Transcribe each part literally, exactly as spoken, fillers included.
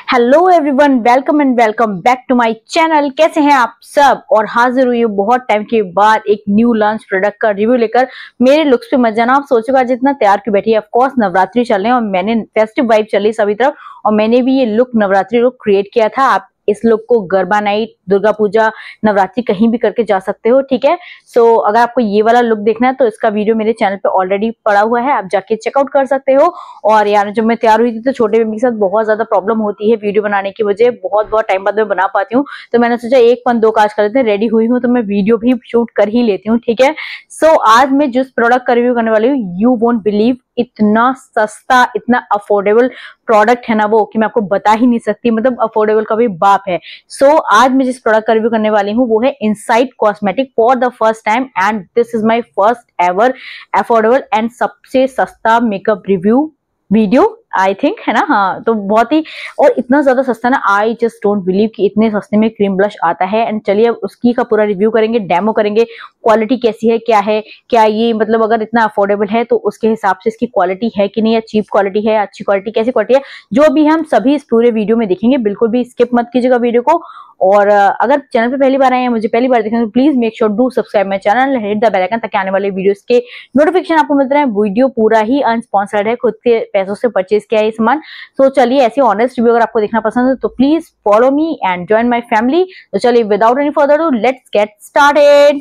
Hello everyone, welcome and welcome back to my channel. कैसे हैं आप सब? और हाजिर हुई हूँ बहुत टाइम के बाद एक न्यू लॉन्च प्रोडक्ट का रिव्यू लेकर। मेरे लुक्स पे मत जाना, आप सोचोगे आज इतना तैयार क्यों बैठी है। ऑफ कोर्स नवरात्रि चल रहे हैं और मैंने फेस्टिव वाइब चली सभी तरफ और मैंने भी ये लुक नवरात्रि लुक क्रिएट किया था। आप इस लुक को गरबा नाइट, दुर्गा पूजा, नवरात्रि कहीं भी करके जा सकते हो, ठीक है। सो so, अगर आपको ये वाला लुक देखना है तो इसका वीडियो मेरे चैनल पे ऑलरेडी पड़ा हुआ है, आप जाके चेकआउट कर सकते हो। और यार जब मैं तैयार हुई थी तो छोटे बेबी के साथ बहुत ज्यादा प्रॉब्लम होती है वीडियो बनाने की वजह, बहुत बहुत टाइम बाद मैं बना पाती हूँ, तो मैंने सोचा एक पन दो काज कर लेते हैं। रेडी हुई हूँ तो मैं वीडियो भी शूट कर ही लेती हूँ, ठीक है। सो so, आज मैं जिस प्रोडक्ट का रिव्यू करने वाली हूँ, यू वोंट बिलीव, इतना सस्ता, इतना अफोर्डेबल प्रोडक्ट है ना वो कि मैं आपको बता ही नहीं सकती। मतलब अफोर्डेबल का भी बाप है। सो so, आज मैं जिस प्रोडक्ट का रिव्यू करने वाली हूँ वो है Insight cosmetic for the first time and this is my first ever affordable and सबसे सस्ता makeup review video I think, है ना। हाँ, तो बहुत ही और इतना ज्यादा सस्ता ना, आई जस्ट डोंट बिलीव कि इतने सस्ते में क्रीम ब्लश आता है। एंड चलिए अब उसकी का पूरा रिव्यू करेंगे, डेमो करेंगे, क्वालिटी कैसी है, क्या है, क्या ये मतलब अगर इतना अफोर्डेबल है तो उसके हिसाब से इसकी क्वालिटी है कि नहीं, या चीप क्वालिटी है, अच्छी क्वालिटी, कैसी क्वालिटी है, जो भी हम सभी इस पूरे वीडियो में देखेंगे। बिल्कुल भी स्किप मत कीजिएगा वीडियो को। और अगर चैनल पे पहली बार आए हैं, मुझे पहली बार देखें, तो please make sure do subscribe my channel, hit the bell icon, ताकि आने वाले वीडियोस के नोटिफिकेशन आपको मिलते रहे। वीडियो पूरा ही अनस्पॉन्सर्ड है, खुद के पैसों से परचेज किया है ये सामान। तो चलिए ऐसे ऑनेस्ट रिव्यू अगर आपको देखना पसंद है तो please follow me and join my family. तो चलिए without any further do let's get started.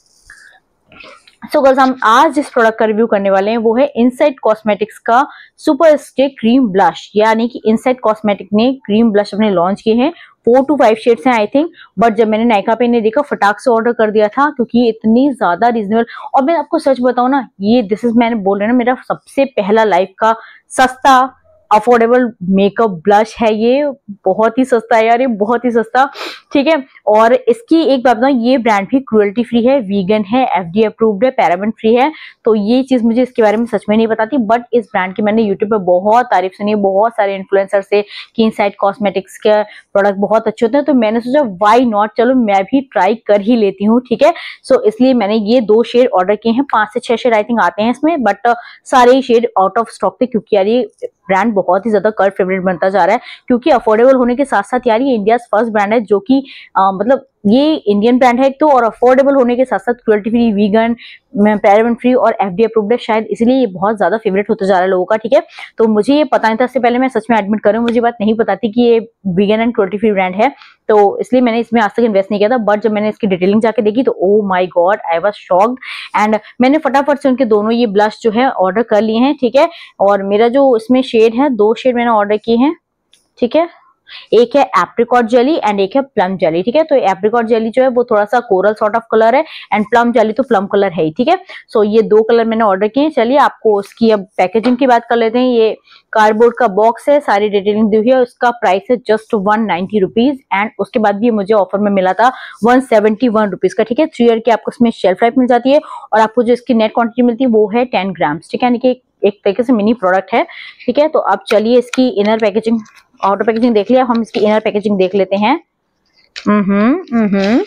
So girls, हम आज जिस प्रोडक्ट का रिव्यू करने वाले हैं वो है इनसाइट कॉस्मेटिक्स का सुपर स्टे क्रीम ब्लश। यानी कि इनसाइट कॉस्मेटिक ने क्रीम ब्लश अपने लॉन्च किए हैं, फोर टू फाइव शेड्स हैं आई थिंक। बट जब मैंने नायका पे ने देखा, फटाक से ऑर्डर कर दिया था क्योंकि ये इतनी ज्यादा रीजनेबल। और मैं आपको सच बताऊं ना, ये दिस इज, मैंने बोल रहा ना, मेरा सबसे पहला लाइफ का सस्ता अफोर्डेबल मेकअप ब्लश है ये। बहुत ही सस्ता है यार, ये बहुत ही सस्ता, ठीक है। और इसकी एक बात बताऊं, ये ब्रांड भी क्रुएल्टी फ्री है, वीगन है, एफडी अप्रूव्ड है, पैराबेन फ्री है। तो ये चीज मुझे इसके बारे में सच में नहीं बताती, बट इस ब्रांड की मैंने यूट्यूब पे बहुत तारीफ सुनी है, बहुत सारे इन्फ्लुएंसर से कि इनसाइट कॉस्मेटिक्स के प्रोडक्ट बहुत अच्छे होते हैं। तो मैंने सोचा व्हाई नॉट, चलो मैं भी ट्राई कर ही लेती हूँ, ठीक है। सो इसलिए मैंने ये दो शेड ऑर्डर किए हैं, पांच से छह शेड आई थिंक आते हैं इसमें, बट सारे ही शेड आउट ऑफ स्टॉक थे क्योंकि यार ये ब्रांड बहुत ही ज्यादा कल्ट फेवरेट बनता जा रहा है। क्योंकि अफोर्डेबल होने के साथ साथ यार ये इंडिया फर्स्ट ब्रांड है जो कि मतलब ये इंडियन ब्रांड है एक तो, और अफोर्डेबल होने के साथ साथ cruelty free, vegan, paraben free और एफडी अप्रूव्ड है। शायद इसलिए ये बहुत ज्यादा फेवरेट होता जा रहा है लोगों का, ठीक है। तो मुझे ये पता नहीं था, इससे पहले मैं सच में एडमिट करूं, मुझे बात नहीं पता थी कि ये vegan and cruelty free brand है, तो इसलिए मैंने इसमें आज तक इन्वेस्ट नहीं किया था। बट जब मैंने इसकी डिटेलिंग जाके देखी तो oh my God, I was shocked. And मैंने फटाफट से उनके दोनों ये ब्लश जो है ऑर्डर कर लिए हैं, ठीक है। और मेरा जो इसमें शेड है, दो शेड मैंने ऑर्डर किए हैं, ठीक है। एक है एप्रिकॉट जेली एंड एक है प्लम जेली, ठीक है। तो एप्रिकॉट जेली जो है वो थोड़ा सा कोरल सॉर्ट ऑफ कलर है एंड प्लम जेली तो प्लम कलर है ही, ठीक है। सो ये दो कलर मैंने ऑर्डर किए हैं। चलिए आपको उसकी अब पैकेजिंग की बात कर लेते हैं। ये कार्डबोर्ड का बॉक्स है, सारी डिटेलिंग दी हुई है। उसका प्राइस है just one ninety rupees and उसके बाद भी मुझे ऑफर में मिला था वन सेवेंटी वन रुपीज का, ठीक है। थ्री ईयर की आपको इसमें शेल्फ लाइफ मिल जाती है और आपको जो इसकी नेट क्वांटिटी मिलती है वो है टेन ग्राम्स, ठीक है। यानी कि एक तरीके से मिनी प्रोडक्ट है, ठीक है। तो अब चलिए इसकी इनर पैकेजिंग, आउटर पैकेजिंग देख लिया, हम इसकी इनर पैकेजिंग देख लेते हैं। Hmm hmm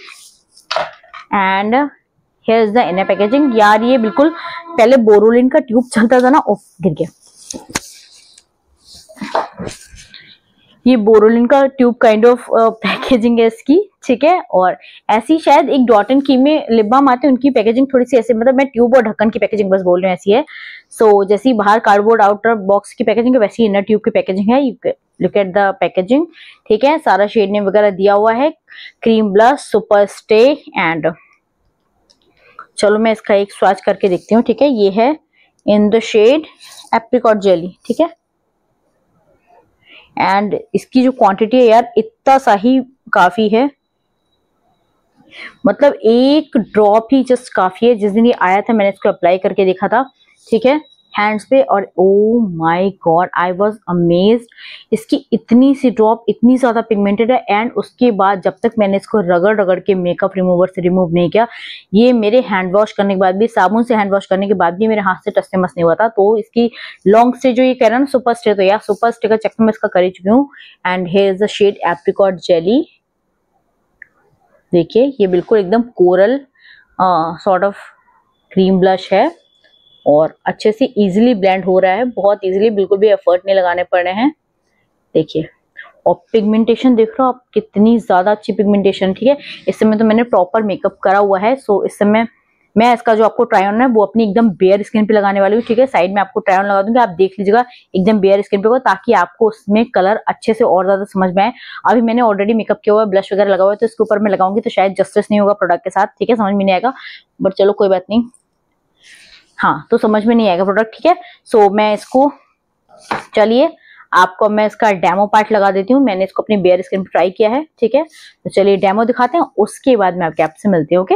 and here is the inner packaging. यार ये बिल्कुल, पहले बोरोलिन का ट्यूब चलता था ना, ओफ गिर गया, ये बोरोलिन का ट्यूब काइंड ऑफ पैकेजिंग है इसकी, ठीक है। और ऐसी शायद एक डॉट एंड की में लिप बाम आते हैं, उनकी पैकेजिंग थोड़ी सी ऐसे, मतलब मैं ट्यूब और ढक्कन की पैकेजिंग बस बोल रही हूँ, ऐसी है। सो so, जैसी बाहर कार्डबोर्ड आउटर बॉक्स की पैकेजिंग है वैसी इनर ट्यूब की पैकेजिंग है। You look at the packaging, ठीक है। सारा शेड नेम वगैरह दिया हुआ है, cream blush super stay and चलो मैं इसका एक स्वाच करके देखती हूँ, ठीक है। ये है in the shade apricot jelly, ठीक है। एंड इसकी जो क्वांटिटी है यार, इतना सा ही काफी है, मतलब एक ड्रॉप ही जस्ट काफी है। जिस दिन ये आया था मैंने इसको अप्लाई करके देखा था, ठीक है, हैंड्स पे, और oh my God I was amazed. इसकी इतनी सी ड्रॉप इतनी ज्यादा पिगमेंटेड है एंड उसके बाद जब तक मैंने इसको रगड़ रगड़ के मेकअप रिमूवर से रिमूव नहीं किया, ये मेरे हैंड वॉश करने के बाद भी, साबुन से हैंड वॉश करने के बाद भी मेरे हाथ से टच से मस नहीं हुआ था। तो इसकी लॉन्ग स्टे जो ये कह रहा है ना सुपर स्टे, तो यार सुपर स्टे का चक्कर मैं इसका कर ही चुकी हूँ। And here is the shade apricot jelly, देखिए ये बिल्कुल एकदम coral sort of cream blush है और अच्छे से इजीली ब्लेंड हो रहा है, बहुत इजीली, बिल्कुल भी एफर्ट नहीं लगाने पड़ रहे हैं। देखिए और पिगमेंटेशन देख रहे हो आप, कितनी ज्यादा अच्छी पिगमेंटेशन, ठीक है। इस समय तो मैंने प्रॉपर मेकअप करा हुआ है, सो इस समय मैं इसका जो आपको ट्राई ऑन है वो अपनी एकदम बेयर स्किन पे लगाने वाली हूँ, ठीक है। साइड में आपको ट्राई ऑन लगा दूंगी, आप देख लीजिएगा एकदम बेयर स्किन पे होगा, ताकि आपको उसमें कलर अच्छे से और ज्यादा समझ में आए। अभी मैंने ऑलरेडी मेकअप किया हुआ है, ब्लश वगैरह लगा हुआ है, तो इसके ऊपर मैं लगाऊंगी तो शायद जस्टिस नहीं होगा प्रोडक्ट के साथ, ठीक है, समझ में नहीं आएगा, बट चलो कोई बात नहीं। हाँ, तो समझ में नहीं आएगा प्रोडक्ट, ठीक है। सो मैं इसको, चलिए आपको मैं इसका डेमो पार्ट लगा देती हूँ। मैंने इसको अपनी बेयर स्किन पे ट्राई किया है, ठीक है। तो चलिए डेमो दिखाते हैं, उसके बाद मैं आपके आपसे मिलती हूँ, ओके।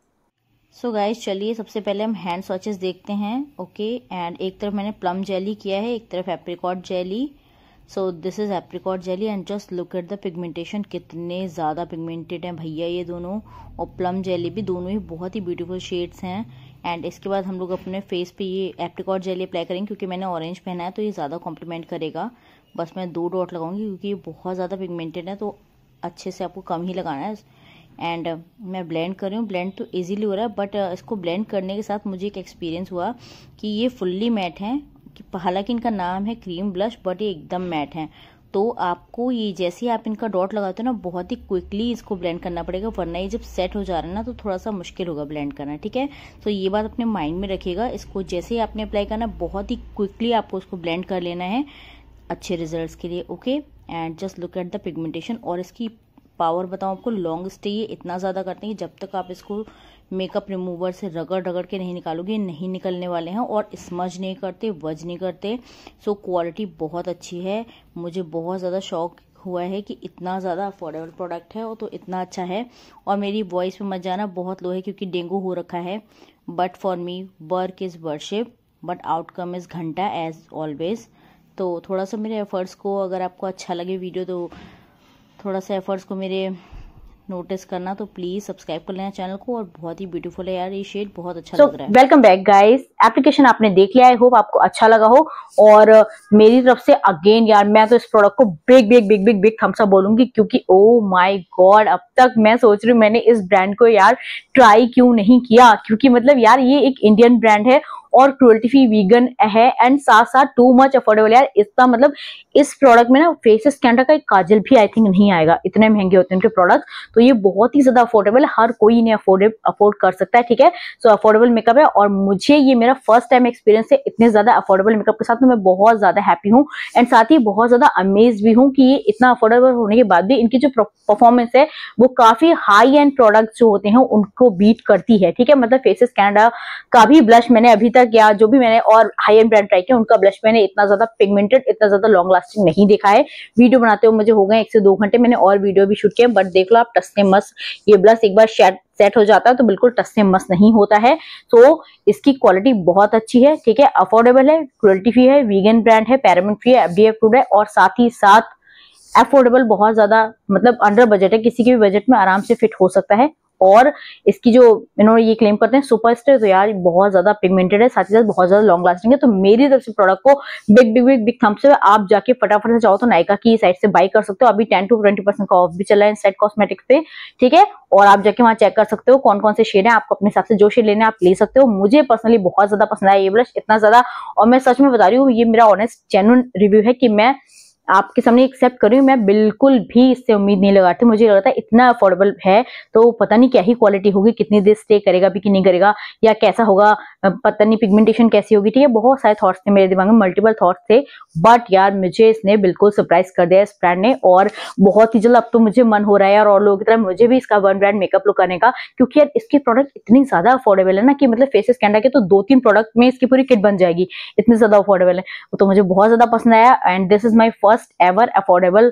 सो गाइज चलिए सबसे पहले हम हैंड स्वॉचेस देखते हैं, ओके। एंड एक तरफ मैंने प्लम जेली किया है, एक तरफ apricot jelly. So this is apricot jelly and just look at the pigmentation, कितने ज़्यादा पिगमेंटेड हैं भैया ये दोनों, और प्लम जेली भी, दोनों ही बहुत ही ब्यूटीफुल शेड्स हैं। एंड इसके बाद हम लोग अपने फेस पे ये एप्रिकॉट जेली अप्लाई करेंगे, क्योंकि मैंने ऑरेंज पहना है तो ये ज़्यादा कॉम्प्लीमेंट करेगा। बस मैं दो डॉट लगाऊंगी क्योंकि ये बहुत ज़्यादा पिगमेंटेड है, तो अच्छे से आपको कम ही लगाना है। एंड uh, मैं ब्लेंड कर रही हूँ, ब्लेंड तो इजीली हो रहा है, बट uh, इसको ब्लेंड करने के साथ मुझे एक एक्सपीरियंस हुआ कि ये फुल्ली मैट हैं। हालांकि इनका नाम है क्रीम ब्लश, बट ये एकदम मैट हैं। तो आपको ये जैसे ही आप इनका डॉट लगाते हो ना, बहुत ही क्विकली इसको ब्लेंड करना पड़ेगा, वरना ये जब सेट हो जा रहा है ना तो थोड़ा सा मुश्किल होगा ब्लेंड करना, ठीक है। तो ये बात अपने माइंड में रखिएगा, इसको जैसे ही आपने अप्लाई करना बहुत ही क्विकली आपको इसको ब्लेंड कर लेना है अच्छे रिजल्ट्स के लिए, okay. And just look at the pigmentation, और इसकी पावर बताऊं आपको, लॉन्ग स्टे ये इतना ज़्यादा करते हैं कि जब तक आप इसको मेकअप रिमूवर से रगड़ रगड़ के नहीं निकालोगे नहीं निकलने वाले हैं, और स्मज नहीं करते, वज नहीं करते। सो क्वालिटी बहुत अच्छी है, मुझे बहुत ज़्यादा शौक हुआ है कि इतना ज़्यादा अफोर्डेबल प्रोडक्ट है, और तो इतना अच्छा है। और मेरी वॉइस पे मत जाना, बहुत लो है क्योंकि डेंगू हो रखा है। But for me work is worship, but outcome is घंटा एज ऑलवेज। तो थोड़ा सा मेरे एफर्ट्स को, अगर आपको अच्छा लगे वीडियो तो थोड़ा सा एफर्ट्स को मेरे नोटिस करना, तो प्लीज सब्सक्राइब कर लेना चैनल को। और बहुत ही ब्यूटीफुल है यार, ये शेड बहुत अच्छा so, लग रहा है। वेलकम बैक गाइस, एप्लीकेशन आपने देख लिया, आई होप आपको अच्छा लगा हो। और मेरी तरफ से अगेन यार, मैं तो इस प्रोडक्ट को big big big big big thumbs up बोलूंगी, क्योंकि ओ माय गॉड, अब तक मैं सोच रही हूँ मैंने इस ब्रांड को यार ट्राई क्यों नहीं किया, क्योंकि मतलब यार ये एक इंडियन ब्रांड है और क्रुएल्टी फ्री वीगन है, एंड साथ साथ टू मच अफोर्डेबल यार। इसका मतलब इस प्रोडक्ट में ना फेसेस कैंडा का एक काजल भी आई थिंक नहीं आएगा, इतने महंगे होते हैं इनके प्रोडक्ट। तो ये बहुत ही ज्यादा अफोर्डेबल है, हर कोई इन्हें अफोर्ड अफोर्ड कर सकता है, ठीक है। सो अफोर्डेबल मेकअप है, और मुझे ये मेरा फर्स्ट टाइम एक्सपीरियंस है इतने ज्यादा अफोर्डेबल मेकअप के साथ, तो मैं बहुत ज्यादा हैप्पी हूँ। एंड साथ ही बहुत ज्यादा अमेज भी हूँ कि ये इतना अफोर्डेबल होने के बाद भी इनकी जो परफॉर्मेंस है वो काफी हाई एंड प्रोडक्ट जो होते हैं उनको बीट करती है, ठीक है। मतलब फेसेस कैंडा का भी ब्लश मैंने अभी तक, या जो भी मैंने और हाई एंड ब्रांड ट्राई किया, उनका ब्लश मैंने इतना ज्यादा पिगमेंटेड, इतना ज्यादा लॉन्ग लास्टिंग नहीं देखा है। वीडियो बनाते हुए मुझे हो गए एक से दो घंटे, मैंने और वीडियो भी शूट किया, बट देख लो आप, टस से मस ये ब्लश एक बार शेड सेट हो जाता है तो बिल्कुल टस से मस नहीं होता है। तो इसकी क्वालिटी बहुत अच्छी है, ठीक है, अफोर्डेबल है, क्रुएल्टी फ्री है, वीगन ब्रांड है, पैराबेन फ्री है, एफडीए अप्रूव्ड है, और साथ ही साथ अफोर्डेबल, बहुत ज्यादा मतलब अंडर बजट है, किसी के भी बजट में आराम से फिट हो सकता है। और इसकी जो इन्होंने ये क्लेम करते हैं सुपर स्टे, तो यार बहुत ज्यादा पिगमेंटेड है, साथ ही साथ बहुत ज्यादा लॉन्ग लास्टिंग है। तो मेरी तरफ से प्रोडक्ट को big big big big thumbs up. आप जाके फटाफट से चाहो तो नायका की साइट से बाई कर सकते हो, अभी टेन टू ट्वेंटी परसेंट का ऑफ भी चल रहा है साइट कॉस्मेटिक्स पे, ठीक है। और आप जाके वहां चेक कर सकते हो कौन कौन से शेड है, आपको अपने हिसाब से जो शेड लेने आप ले सकते हो। मुझे पर्सनली बहुत ज्यादा पसंद आया ये ब्लश, इतना ज्यादा, और मैं सच में बता रही हूँ, ये मेरा ऑनेस्ट जेन्युइन रिव्यू है कि मैं आपके सामने एक्सेप्ट कर रही हूँ, मैं बिल्कुल भी इससे उम्मीद नहीं लगाती। मुझे लगा था इतना अफोर्डेबल है तो पता नहीं क्या ही क्वालिटी होगी, कितनी देर स्टे करेगा भी कि नहीं करेगा, या कैसा होगा, पता नहीं पिगमेंटेशन कैसी होगी, ठीक है। बहुत सारे थॉट्स थे मेरे दिमाग में, मल्टीपल थॉट्स थे, बट यार मुझे इसने बिल्कुल सरप्राइज कर दिया इस ब्रांड ने। और बहुत ही जल्द अब तो मुझे मन हो रहा है यार और लोगों की तरह मुझे भी इसका वन ब्रांड मेकअप लुक करने का, क्योंकि यार इसके प्रोडक्ट इतनी ज्यादा अफोर्डेबल है ना कि मतलब फेसेस कैंडा के तो दो तीन प्रोडक्ट में इसकी पूरी किट बन जाएगी, इतनी ज्यादा अफोर्डेबल है। तो मुझे बहुत ज्यादा पसंद आया, and this is my first ever affordable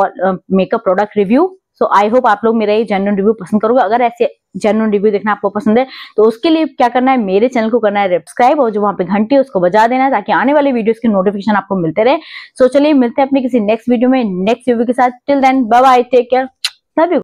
makeup product review. So I hope आप लोग मेरा ये जेन्युइन रिव्यू पसंद करोगे। अगर ऐसे जेन्युइन रिव्यू देखना आपको पसंद है तो उसके लिए क्या करना है, मेरे चैनल को करना है सब्सक्राइब, और जो वहां पे घंटी है उसको बजा देना है, ताकि आने वाले वीडियोस की नोटिफिकेशन आपको मिलते रहे। सो चलिए मिलते हैं अपने किसी नेक्स्ट वीडियो में नेक्स्ट रिव्यू के साथ। Till then bye bye, take care, love you.